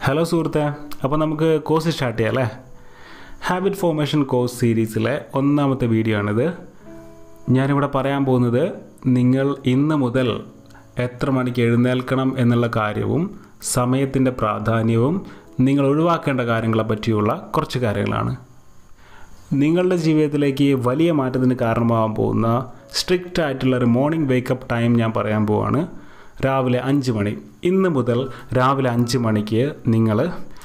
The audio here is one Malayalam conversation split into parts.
ഹലോ സുഹൃത്തെ, അപ്പോൾ നമുക്ക് കോഴ്സ് സ്റ്റാർട്ട് ചെയ്യാം അല്ലേ. ഹാബിറ്റ് ഫോർമേഷൻ കോഴ്സ് സീരീസിലെ ഒന്നാമത്തെ വീഡിയോ ആണിത്. ഞാനിവിടെ പറയാൻ പോകുന്നത് നിങ്ങൾ ഇന്ന് മുതൽ എത്ര മണിക്ക് എഴുന്നേൽക്കണം എന്നുള്ള കാര്യവും സമയത്തിൻ്റെ പ്രാധാന്യവും നിങ്ങൾ ഒഴിവാക്കേണ്ട കാര്യങ്ങളെ പറ്റിയുള്ള കുറച്ച് കാര്യങ്ങളാണ്. നിങ്ങളുടെ ജീവിതത്തിലേക്ക് വലിയ മാറ്റത്തിന് കാരണമാകാൻ പോകുന്ന സ്ട്രിക്റ്റ് ആയിട്ടുള്ളൊരു മോർണിംഗ് വേക്കപ്പ് ടൈം ഞാൻ പറയാൻ പോവാണ്. രാവിലെ 5 മണി. ഇന്ന് മുതൽ രാവിലെ 5 മണിക്ക് നിങ്ങൾ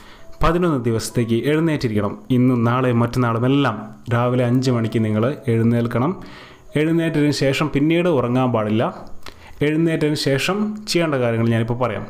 11 ദിവസത്തേക്ക് എഴുന്നേറ്റിരിക്കണം. ഇന്നും നാളെയും മറ്റന്നാളും എല്ലാം രാവിലെ 5 മണിക്ക് നിങ്ങൾ എഴുന്നേൽക്കണം. എഴുന്നേറ്റതിന് ശേഷം പിന്നീട് ഉറങ്ങാൻ പാടില്ല. എഴുന്നേറ്റതിന് ശേഷം ചെയ്യേണ്ട കാര്യങ്ങൾ ഞാനിപ്പോൾ പറയാം.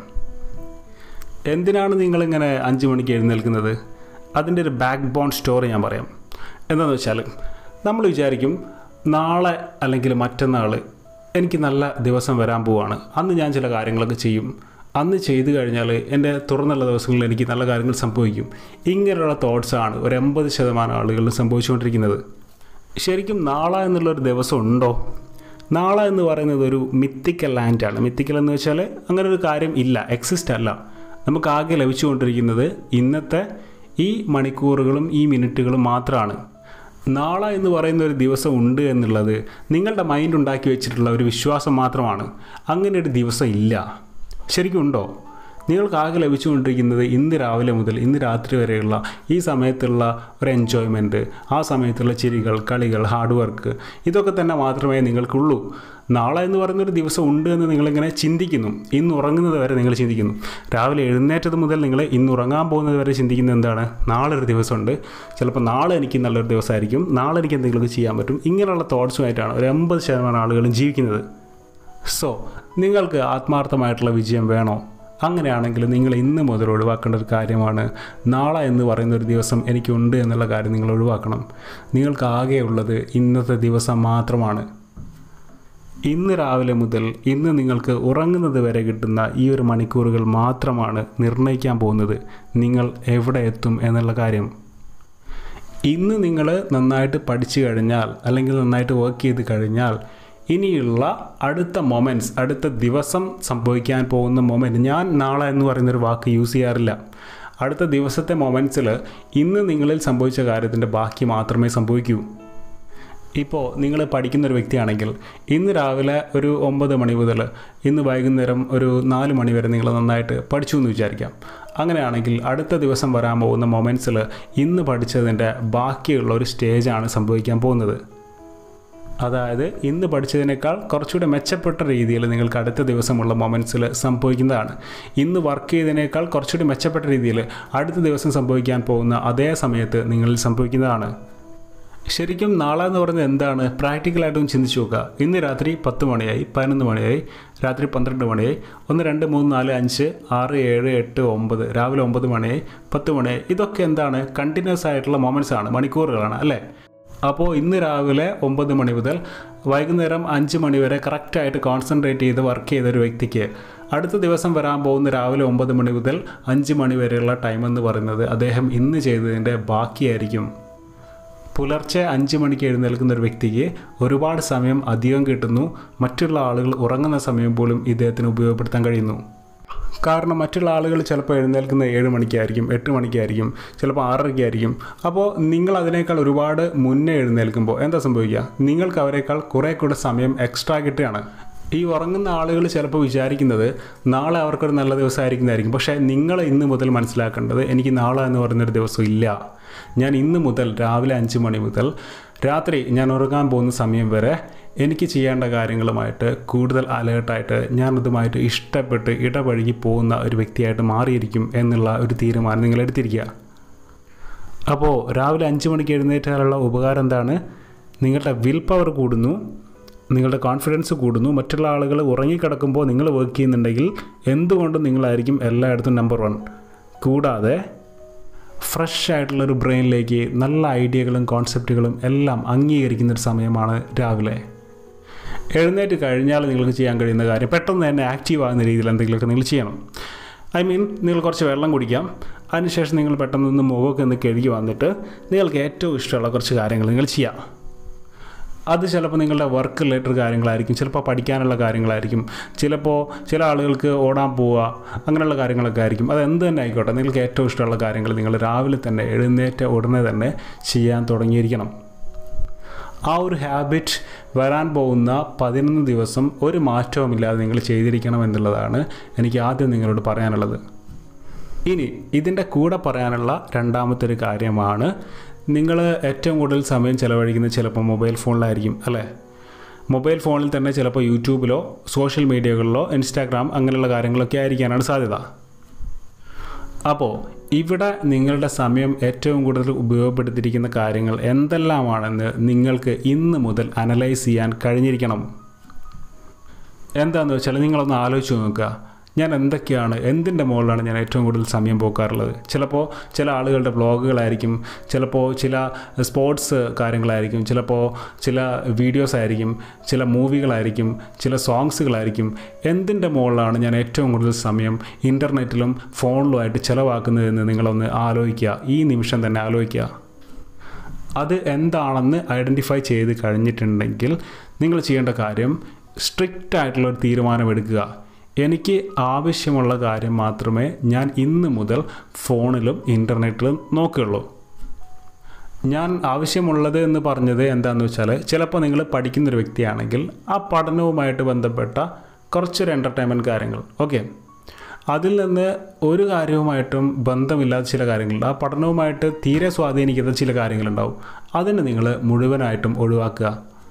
എന്തിനാണ് നിങ്ങളിങ്ങനെ 5 മണിക്ക് എഴുന്നേൽക്കുന്നത്? അതിൻ്റെ ഒരു ബാക്ക് ബോൺ സ്റ്റോറി ഞാൻ പറയാം. എന്താണെന്ന് വെച്ചാൽ, നമ്മൾ വിചാരിക്കും നാളെ അല്ലെങ്കിൽ മറ്റന്നാൾ എനിക്ക് നല്ല ദിവസം വരാൻ പോവാണ്, അന്ന് ഞാൻ ചില കാര്യങ്ങളൊക്കെ ചെയ്യും, അന്ന് ചെയ്തു കഴിഞ്ഞാൽ എൻ്റെ തുറന്നുള്ള ദിവസങ്ങളിൽ എനിക്ക് നല്ല കാര്യങ്ങൾ സംഭവിക്കും. ഇങ്ങനെയുള്ള തോട്ട്സാണ് ഒരു 80% ആളുകളിൽ സംഭവിച്ചുകൊണ്ടിരിക്കുന്നത്. ശരിക്കും നാളെ എന്നുള്ളൊരു ദിവസം ഉണ്ടോ? നാളെ എന്ന് പറയുന്നത് ഒരു മിത്തിക്കൽ ലാൻഡാണ്. മിത്തിക്കൽ എന്ന് വെച്ചാൽ അങ്ങനെ ഒരു കാര്യം ഇല്ല, എക്സിസ്റ്റ് അല്ല. നമുക്കാകെ ലഭിച്ചുകൊണ്ടിരിക്കുന്നത് ഇന്നത്തെ ഈ മണിക്കൂറുകളും ഈ മിനിറ്റുകളും മാത്രമാണ്. നാളെ എന്ന് പറയുന്ന ഒരു ദിവസം ഉണ്ട് എന്നുള്ളത് നിങ്ങളുടെ മൈൻഡ് ഉണ്ടാക്കി വെച്ചിട്ടുള്ള ഒരു വിശ്വാസം മാത്രമാണ്. അങ്ങനെ ഒരു ദിവസം ഇല്ല. ശരിക്കും ഉണ്ടോ? നിങ്ങൾക്കാകെ ലഭിച്ചുകൊണ്ടിരിക്കുന്നത് ഇന്ന് രാവിലെ മുതൽ ഇന്ന് രാത്രി വരെയുള്ള ഈ സമയത്തുള്ള ഒരു എൻജോയ്മെൻറ്റ്, ആ സമയത്തുള്ള ചിരികൾ, കളികൾ, ഹാർഡ് വർക്ക്, ഇതൊക്കെ തന്നെ മാത്രമേ നിങ്ങൾക്കുള്ളൂ. നാളെ എന്ന് പറയുന്നൊരു ദിവസം ഉണ്ട് എന്ന് നിങ്ങളിങ്ങനെ ചിന്തിക്കുന്നു. ഇന്ന് ഉറങ്ങുന്നത് വരെ നിങ്ങൾ ചിന്തിക്കുന്നു. രാവിലെ എഴുന്നേറ്റത് മുതൽ നിങ്ങൾ ഇന്ന് ഉറങ്ങാൻ പോകുന്നത് വരെ ചിന്തിക്കുന്നത് എന്താണ്? നാളെ ഒരു ദിവസമുണ്ട്, ചിലപ്പോൾ നാളെ എനിക്ക് നല്ലൊരു ദിവസമായിരിക്കും, നാളെ എനിക്ക് എന്തെങ്കിലുമൊക്കെ ചെയ്യാൻ പറ്റും. ഇങ്ങനെയുള്ള തോട്ട്സുമായിട്ടാണ് ഒരു 80% ആളുകളും ജീവിക്കുന്നത്. സോ നിങ്ങൾക്ക് ആത്മാർത്ഥമായിട്ടുള്ള വിജയം വേണോ? അങ്ങനെയാണെങ്കിൽ നിങ്ങൾ ഇന്ന് മുതൽ ഒഴിവാക്കേണ്ട ഒരു കാര്യമാണ് നാളെ എന്ന് പറയുന്ന ഒരു ദിവസം എനിക്കുണ്ട് എന്നുള്ള കാര്യം നിങ്ങൾ ഒഴിവാക്കണം. നിങ്ങൾക്ക് ആകെയുള്ളത് ഇന്നത്തെ ദിവസം മാത്രമാണ്. ഇന്ന് രാവിലെ മുതൽ ഇന്ന് നിങ്ങൾക്ക് ഉറങ്ങുന്നത് വരെ കിട്ടുന്ന ഈ ഒരു മണിക്കൂറുകൾ മാത്രമാണ് നിർണ്ണയിക്കാൻ പോകുന്നത് നിങ്ങൾ എവിടെ എത്തും എന്നുള്ള കാര്യം. ഇന്ന് നിങ്ങൾ നന്നായിട്ട് പഠിച്ചു കഴിഞ്ഞാൽ അല്ലെങ്കിൽ നന്നായിട്ട് വർക്ക് ചെയ്ത് കഴിഞ്ഞാൽ ഇനിയുള്ള അടുത്ത മൊമെൻറ്റ്സ്, അടുത്ത ദിവസം സംഭവിക്കാൻ പോകുന്ന മൊമെൻറ്റ്, ഞാൻ നാളെ എന്ന് പറയുന്നൊരു വാക്ക് യൂസ് ചെയ്യാറില്ല. അടുത്ത ദിവസത്തെ മൊമെൻറ്റ്സിൽ ഇന്ന് നിങ്ങളിൽ സംഭവിച്ച കാര്യത്തിൻ്റെ ബാക്കി മാത്രമേ സംഭവിക്കൂ. ഇപ്പോൾ നിങ്ങൾ പഠിക്കുന്നൊരു വ്യക്തിയാണെങ്കിൽ ഇന്ന് രാവിലെ ഒരു 9 മണി മുതൽ ഇന്ന് വൈകുന്നേരം ഒരു 4 മണി വരെ നിങ്ങൾ നന്നായിട്ട് പഠിച്ചു എന്ന് വിചാരിക്കാം. അങ്ങനെയാണെങ്കിൽ അടുത്ത ദിവസം വരാൻ പോകുന്ന മൊമെൻറ്റ്സിൽ ഇന്ന് പഠിച്ചതിൻ്റെ ബാക്കിയുള്ള ഒരു സ്റ്റേജാണ് സംഭവിക്കാൻ പോകുന്നത്. അതായത് ഇന്ന് പഠിച്ചതിനേക്കാൾ കുറച്ചുകൂടെ മെച്ചപ്പെട്ട രീതിയിൽ നിങ്ങൾക്ക് അടുത്ത ദിവസമുള്ള മൊമെൻറ്റ്സിൽ സംഭവിക്കുന്നതാണ്. ഇന്ന് വർക്ക് ചെയ്തതിനേക്കാൾ കുറച്ചുകൂടി മെച്ചപ്പെട്ട രീതിയിൽ അടുത്ത ദിവസം സംഭവിക്കാൻ പോകുന്ന അതേ സമയത്ത് നിങ്ങളിൽ സംഭവിക്കുന്നതാണ്. ശരിക്കും നാളെ എന്ന് പറയുന്നത് എന്താണ്? പ്രാക്ടിക്കലായിട്ടും ചിന്തിച്ച് നോക്കുക. ഇന്ന് രാത്രി 10 മണിയായി, 11 മണിയായി, രാത്രി 12 മണിയായി, 1 2 3 4 5 6 7 8 9, രാവിലെ 9 മണിയായി, 10 മണിയായി. ഇതൊക്കെ എന്താണ്? കണ്ടിന്യൂസ് ആയിട്ടുള്ള മൊമെൻറ്റ്സ് ആണ്, മണിക്കൂറുകളാണ് അല്ലേ? അപ്പോൾ ഇന്ന് രാവിലെ 9 മണി മുതൽ വൈകുന്നേരം 5 മണി വരെ കറക്റ്റായിട്ട് കോൺസെൻട്രേറ്റ് ചെയ്ത് വർക്ക് ചെയ്തൊരു വ്യക്തിക്ക് അടുത്ത ദിവസം വരാൻ പോകുന്ന രാവിലെ 9 മണി മുതൽ 5 മണി വരെയുള്ള ടൈം എന്ന് പറയുന്നത് അദ്ദേഹം ഇന്ന് ചെയ്തതിൻ്റെ ബാക്കിയായിരിക്കും. പുലർച്ചെ 5 മണിക്ക് എഴുന്നേൽക്കുന്ന ഒരു വ്യക്തിക്ക് ഒരുപാട് സമയം അധികം കിട്ടുന്നു. മറ്റുള്ള ആളുകൾ ഉറങ്ങുന്ന സമയം പോലും ഇദ്ദേഹത്തിന് ഉപയോഗപ്പെടുത്താൻ കഴിയുന്നു. കാരണം മറ്റുള്ള ആളുകൾ ചിലപ്പോൾ എഴുന്നേൽക്കുന്നത് 7 മണിക്കായിരിക്കും, 8 മണിക്കായിരിക്കും, ചിലപ്പോൾ 6:30 അപ്പോൾ നിങ്ങൾ അതിനേക്കാൾ ഒരുപാട് മുന്നേ എഴുന്നേൽക്കുമ്പോൾ എന്താ സംഭവിക്കുക? നിങ്ങൾക്ക് അവരെക്കാൾ കുറേ കൂടെ സമയം എക്സ്ട്രാ കിട്ടുകയാണ്. ഈ ഉറങ്ങുന്ന ആളുകൾ ചിലപ്പോൾ വിചാരിക്കുന്നത് നാളെ അവർക്കൊരു നല്ല ദിവസമായിരിക്കുന്നതായിരിക്കും. പക്ഷേ നിങ്ങൾ ഇന്ന് മുതൽ മനസ്സിലാക്കേണ്ടത് എനിക്ക് നാളെ എന്ന് പറയുന്നൊരു ദിവസം ഇല്ല. ഞാൻ ഇന്ന് മുതൽ രാവിലെ 5 മണി മുതൽ രാത്രി ഞാൻ ഉറങ്ങാൻ പോകുന്ന സമയം വരെ എനിക്ക് ചെയ്യേണ്ട കാര്യങ്ങളുമായിട്ട് കൂടുതൽ അലേർട്ടായിട്ട് ഞാനതുമായിട്ട് ഇഷ്ടപ്പെട്ട് ഇടപഴകി പോകുന്ന ഒരു വ്യക്തിയായിട്ട് മാറിയിരിക്കും എന്നുള്ള ഒരു തീരുമാനം നിങ്ങൾ എടുത്തിരിക്കുക. അപ്പോൾ രാവിലെ 5 മണിക്ക് എഴുന്നേറ്റാലുള്ള ഉപകാരം എന്താണ്? നിങ്ങളുടെ വിൽ പവർ കൂടുന്നു, നിങ്ങളുടെ കോൺഫിഡൻസ് കൂടുന്നു. മറ്റുള്ള ആളുകൾ ഉറങ്ങിക്കിടക്കുമ്പോൾ നിങ്ങൾ വർക്ക് ചെയ്യുന്നുണ്ടെങ്കിൽ എന്തുകൊണ്ടും നിങ്ങളായിരിക്കും എല്ലായിടത്തും നമ്പർ 1. കൂടാതെ ഫ്രഷ് ആയിട്ടുള്ളൊരു ബ്രെയിനിലേക്ക് നല്ല ഐഡിയകളും കോൺസെപ്റ്റുകളും എല്ലാം അംഗീകരിക്കുന്നൊരു സമയമാണ് രാവിലെ. എഴുന്നേറ്റ് കഴിഞ്ഞാൽ നിങ്ങൾക്ക് ചെയ്യാൻ കഴിയുന്ന കാര്യം പെട്ടെന്ന് തന്നെ ആക്റ്റീവ് ആകുന്ന രീതിയിൽ എന്തെങ്കിലുമൊക്കെ നിങ്ങൾ ചെയ്യണം. നിങ്ങൾ കുറച്ച് വെള്ളം കുടിക്കാം. അതിനുശേഷം നിങ്ങൾ പെട്ടെന്ന് മുഖമൊക്കെ ഒന്ന് കഴുകി വന്നിട്ട് നിങ്ങൾക്ക് ഏറ്റവും ഇഷ്ടമുള്ള കുറച്ച് കാര്യങ്ങൾ നിങ്ങൾ ചെയ്യാം. അത് ചിലപ്പോൾ നിങ്ങളുടെ വർക്ക് റിലേറ്റഡ് കാര്യങ്ങളായിരിക്കും, ചിലപ്പോൾ പഠിക്കാനുള്ള കാര്യങ്ങളായിരിക്കും, ചിലപ്പോൾ ചില ആളുകൾക്ക് ഓടാൻ പോവുക, അങ്ങനെയുള്ള കാര്യങ്ങളൊക്കെ ആയിരിക്കും. അത് എന്ത് തന്നെ ആയിക്കോട്ടെ, നിങ്ങൾക്ക് ഏറ്റവും ഇഷ്ടമുള്ള കാര്യങ്ങൾ നിങ്ങൾ രാവിലെ തന്നെ എഴുന്നേറ്റ ഉടനെ തന്നെ ചെയ്യാൻ തുടങ്ങിയിരിക്കണം. ആ ഒരു ഹാബിറ്റ് വരാൻ പോകുന്ന 11 ദിവസം ഒരു മാറ്റവുമില്ലാതെ നിങ്ങൾ ചെയ്തിരിക്കണം എന്നുള്ളതാണ് എനിക്ക് ആദ്യം നിങ്ങളോട് പറയാനുള്ളത്. ഇനി ഇതിൻ്റെ കൂടെ പറയാനുള്ള രണ്ടാമത്തെ ഒരു കാര്യമാണ്, നിങ്ങൾ ഏറ്റവും കൂടുതൽ സമയം ചിലവഴിക്കുന്നത് ചിലപ്പോൾ മൊബൈൽ ഫോണിലായിരിക്കും അല്ലേ. മൊബൈൽ ഫോണിൽ തന്നെ ചിലപ്പോൾ യൂട്യൂബിലോ സോഷ്യൽ മീഡിയകളിലോ ഇൻസ്റ്റാഗ്രാം അങ്ങനെയുള്ള കാര്യങ്ങളൊക്കെ ആയിരിക്കാനാണ് സാധ്യത. അപ്പോൾ ഇവിടെ നിങ്ങളുടെ സമയം ഏറ്റവും കൂടുതൽ ഉപയോഗപ്പെടുത്തിയിരിക്കുന്ന കാര്യങ്ങൾ എന്തെല്ലാമാണെന്ന് നിങ്ങൾക്ക് ഇന്ന് മുതൽ അനലൈസ് ചെയ്യാൻ കഴിഞ്ഞിരിക്കണം. എന്താണെന്ന് വെച്ചാൽ നിങ്ങളൊന്ന് ആലോചിച്ച് നോക്കുക, ഞാൻ എന്തിൻ്റെ മുകളിലാണ് ഞാൻ ഏറ്റവും കൂടുതൽ സമയം പോക്കാറുള്ളത്. ചിലപ്പോൾ ചില ആളുകളുടെ വ്ളോഗുകളായിരിക്കും, ചിലപ്പോൾ ചില സ്പോർട്സ് കാര്യങ്ങളായിരിക്കും, ചിലപ്പോൾ ചില വീഡിയോസ് ആയിരിക്കും, ചില മൂവികളായിരിക്കും, ചില സോങ്സുകളായിരിക്കും. എന്തിൻ്റെ മുകളിലാണ് ഞാൻ ഏറ്റവും കൂടുതൽ സമയം ഇൻ്റർനെറ്റിലും ഫോണിലുമായിട്ട് ചിലവാക്കുന്നതെന്ന് നിങ്ങളൊന്ന് ആലോചിക്കുക. ഈ നിമിഷം തന്നെ ആലോചിക്കുക. അത് എന്താണെന്ന് ഐഡൻറ്റിഫൈ ചെയ്ത് കഴിഞ്ഞിട്ടുണ്ടെങ്കിൽ നിങ്ങൾ ചെയ്യേണ്ട കാര്യം സ്ട്രിക്റ്റ് ആയിട്ടുള്ളൊരു തീരുമാനമെടുക്കുക. എനിക്ക് ആവശ്യമുള്ള കാര്യം മാത്രമേ ഞാൻ ഇന്ന് മുതൽ ഫോണിലും ഇൻ്റർനെറ്റിലും നോക്കുകയുള്ളൂ. ഞാൻ ആവശ്യമുള്ളത് എന്ന് പറഞ്ഞത് എന്താണെന്ന് വെച്ചാൽ, ചിലപ്പോൾ നിങ്ങൾ പഠിക്കുന്നൊരു വ്യക്തിയാണെങ്കിൽ ആ പഠനവുമായിട്ട് ബന്ധപ്പെട്ട കുറച്ചൊരു എൻ്റർടൈൻമെൻറ്റ് കാര്യങ്ങൾ, ഓക്കെ, അതിൽ നിന്ന് ഒരു കാര്യവുമായിട്ടും ബന്ധമില്ലാത്ത ചില കാര്യങ്ങളുണ്ട്, ആ പഠനവുമായിട്ട് തീരെ സ്വാധീനിക്കുന്ന ചില കാര്യങ്ങളുണ്ടാവും. അതിന് നിങ്ങൾ മുഴുവനായിട്ടും ഒഴിവാക്കുക.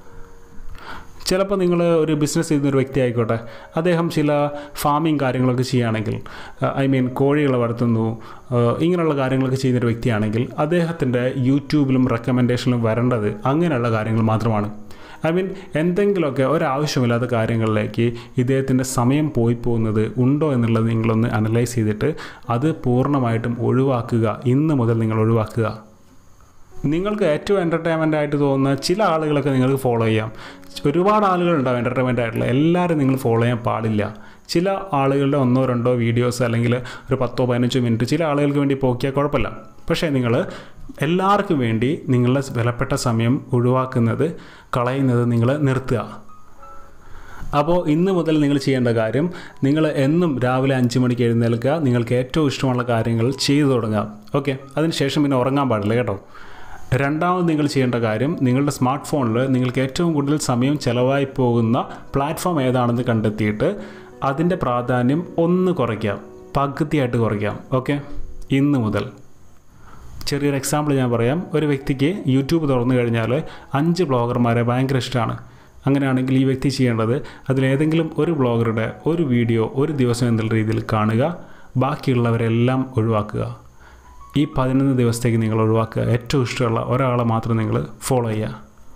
ചിലപ്പോൾ നിങ്ങൾ ഒരു ബിസിനസ് ചെയ്യുന്നൊരു വ്യക്തി ആയിക്കോട്ടെ, അദ്ദേഹം ചില ഫാമിംഗ് കാര്യങ്ങളൊക്കെ ചെയ്യുകയാണെങ്കിൽ, കോഴികളെ വളർത്തുന്നു, ഇങ്ങനെയുള്ള കാര്യങ്ങളൊക്കെ ചെയ്യുന്നൊരു വ്യക്തിയാണെങ്കിൽ അദ്ദേഹത്തിൻ്റെ യൂട്യൂബിലും റെക്കമെൻഡേഷനിലും വരേണ്ടത് അങ്ങനെയുള്ള കാര്യങ്ങൾ മാത്രമാണ്. എന്തെങ്കിലുമൊക്കെ ഒരാവശ്യമില്ലാത്ത കാര്യങ്ങളിലേക്ക് ഇദ്ദേഹത്തിൻ്റെ സമയം പോയി പോകുന്നത് ഉണ്ടോ എന്നുള്ളത് നിങ്ങളൊന്ന് അനലൈസ് ചെയ്തിട്ട് അത് പൂർണ്ണമായിട്ടും ഒഴിവാക്കുക. ഇന്ന് മുതൽ നിങ്ങൾ ഒഴിവാക്കുക. നിങ്ങൾക്ക് ഏറ്റവും എൻ്റർടൈൻമെൻ്റ് ആയിട്ട് തോന്നുന്ന ചില ആളുകളൊക്കെ നിങ്ങൾക്ക് ഫോളോ ചെയ്യാം. ഒരുപാട് ആളുകളുണ്ടാവും എൻ്റർടൈൻമെൻ്റ് ആയിട്ടുള്ള, എല്ലാവരും നിങ്ങൾ ഫോളോ ചെയ്യാൻ പാടില്ല. ചില ആളുകളുടെ 1-2 വീഡിയോസ് അല്ലെങ്കിൽ ഒരു 10-15 മിനിറ്റ് ചില ആളുകൾക്ക് വേണ്ടി പോക്കിയാൽ കുഴപ്പമില്ല. പക്ഷേ നിങ്ങൾ എല്ലാവർക്കും വേണ്ടി നിങ്ങളുടെ വിലപ്പെട്ട സമയം കളയുന്നത് നിങ്ങൾ നിർത്തുക. അപ്പോൾ ഇന്ന് മുതൽ നിങ്ങൾ ചെയ്യേണ്ട കാര്യം, നിങ്ങൾ എന്നും രാവിലെ 5 മണിക്ക് എഴുന്നേൽക്കുക, നിങ്ങൾക്ക് ഏറ്റവും ഇഷ്ടമുള്ള കാര്യങ്ങൾ ചെയ്തു തുടങ്ങുക. ഓക്കെ, അതിനുശേഷം പിന്നെ ഉറങ്ങാൻ പാടില്ല കേട്ടോ. രണ്ടാമത് നിങ്ങൾ ചെയ്യേണ്ട കാര്യം, നിങ്ങളുടെ സ്മാർട്ട് ഫോണിൽ നിങ്ങൾക്ക് ഏറ്റവും കൂടുതൽ സമയം ചിലവായി പോകുന്ന പ്ലാറ്റ്ഫോം ഏതാണെന്ന് കണ്ടെത്തിയിട്ട് അതിൻ്റെ പ്രാധാന്യം ഒന്ന് കുറയ്ക്കാം, പകുതിയായിട്ട് കുറയ്ക്കാം. ഓക്കെ, ഇന്ന് മുതൽ. ചെറിയൊരു എക്സാമ്പിൾ ഞാൻ പറയാം. ഒരു വ്യക്തിക്ക് യൂട്യൂബ് തുറന്നു കഴിഞ്ഞാൽ 5 ബ്ലോഗർമാരെ ഭയങ്കര ഇഷ്ടമാണ്. അങ്ങനെയാണെങ്കിൽ ഈ വ്യക്തി ചെയ്യേണ്ടത് അതിലേതെങ്കിലും ഒരു ബ്ലോഗറുടെ ഒരു വീഡിയോ ഒരു ദിവസം എന്നുള്ള രീതിയിൽ കാണുക, ബാക്കിയുള്ളവരെല്ലാം ഒഴിവാക്കുക. ഈ 11 ദിവസത്തേക്ക് നിങ്ങൾ ഒഴിവാക്കുക. ഏറ്റവും ഇഷ്ടമുള്ള ഒരാളെ മാത്രം നിങ്ങൾ ഫോളോ ചെയ്യുക.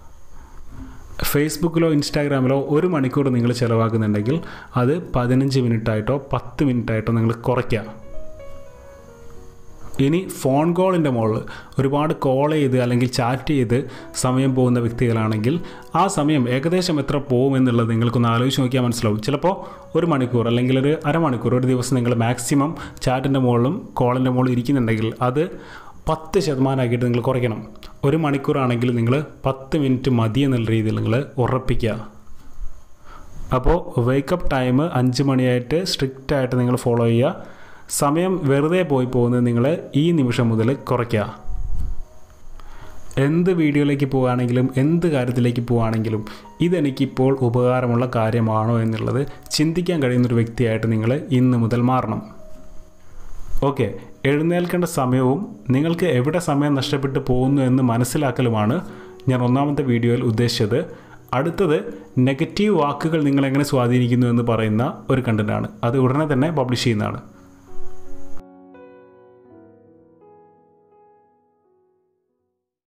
ഫേസ്ബുക്കിലോ ഇൻസ്റ്റാഗ്രാമിലോ 1 മണിക്കൂർ നിങ്ങൾ ചിലവാക്കുന്നുണ്ടെങ്കിൽ അത് 15 മിനിറ്റായിട്ടോ 10 മിനിറ്റായിട്ടോ നിങ്ങൾ കുറയ്ക്കുക. ഇനി ഫോൺ കോളിൻ്റെ മുകളിൽ ഒരുപാട് കോൾ ചെയ്ത് അല്ലെങ്കിൽ ചാറ്റ് ചെയ്ത് സമയം പോകുന്ന വ്യക്തികളാണെങ്കിൽ ആ സമയം ഏകദേശം എത്ര പോകുമെന്നുള്ളത് നിങ്ങൾക്കൊന്ന് ആലോചിച്ച് നോക്കിയാൽ മനസ്സിലാവും. ചിലപ്പോൾ 1 മണിക്കൂർ അല്ലെങ്കിൽ ഒരു അരമണിക്കൂർ ഒരു ദിവസം നിങ്ങൾ മാക്സിമം ചാറ്റിൻ്റെ മുകളിലും കോളിൻ്റെ മുകളിൽ ഇരിക്കുന്നുണ്ടെങ്കിൽ അത് 10% ആക്കിയിട്ട് നിങ്ങൾ കുറയ്ക്കണം. 1 മണിക്കൂറാണെങ്കിൽ നിങ്ങൾ 10 മിനിറ്റ് മതി എന്നുള്ള രീതിയിൽ നിങ്ങൾ ഉറപ്പിക്കുക. അപ്പോൾ വേക്കപ്പ് ടൈം 5 മണിയായിട്ട് സ്ട്രിക്റ്റായിട്ട് നിങ്ങൾ ഫോളോ ചെയ്യുക. സമയം വെറുതെ പോയി പോകുന്നത് നിങ്ങൾ ഈ നിമിഷം മുതൽ കുറയ്ക്കുക. എന്ത് വീഡിയോയിലേക്ക് പോവുകയാണെങ്കിലും എന്ത് കാര്യത്തിലേക്ക് പോവുകയാണെങ്കിലും ഇതെനിക്കിപ്പോൾ ഉപകാരമുള്ള കാര്യമാണോ എന്നുള്ളത് ചിന്തിക്കാൻ കഴിയുന്നൊരു വ്യക്തിയായിട്ട് നിങ്ങൾ ഇന്ന് മുതൽ മാറണം. ഓക്കെ, എഴുന്നേൽക്കേണ്ട സമയവും നിങ്ങൾക്ക് എവിടെ സമയം നഷ്ടപ്പെട്ടു പോകുന്നു എന്ന് മനസ്സിലാക്കലുമാണ് ഞാൻ ഒന്നാമത്തെ വീഡിയോയിൽ ഉദ്ദേശിച്ചത്. അടുത്തത് നെഗറ്റീവ് വാക്കുകൾ നിങ്ങളെങ്ങനെ സ്വാധീനിക്കുന്നു എന്ന് പറയുന്ന ഒരു കണ്ടൻറ്റാണ്. അത് ഉടനെ തന്നെ പബ്ലിഷ് ചെയ്യുന്നതാണ്.